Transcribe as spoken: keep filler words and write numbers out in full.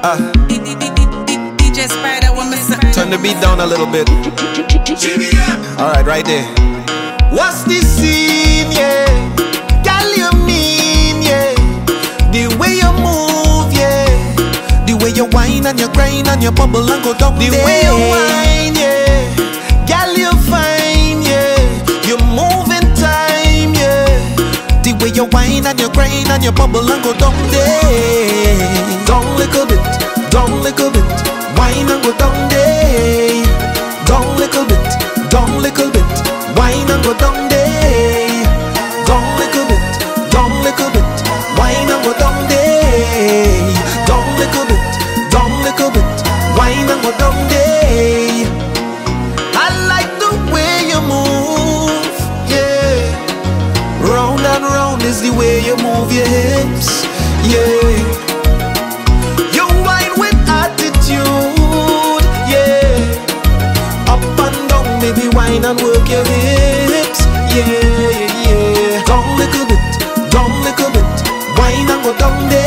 Uh, D J Spider, what me say? turn the beat down a little bit. Alright, right there. What's the scene, yeah? Girl, you mean, yeah? The way you move, yeah. The way you whine and you grind and you bubble and go down. The there. way you whine, yeah. Girl, you fine, yeah. You move in time, yeah. The way you whine and you grind and you bubble and go down there. Down little bit, down little bit. Wine and go down there. Down little bit, down little bit. Wine and go down there. Down little bit, down little bit. Wine and go down there. Down little bit, down little bit. Wine and go down there. I like the way you move, yeah. Round and round is the way you move your hips, yeah. You wine with attitude, yeah. Up and down, baby, wine and work your hips, yeah, yeah, yeah. Down little bit, down little bit. Wine and go down there.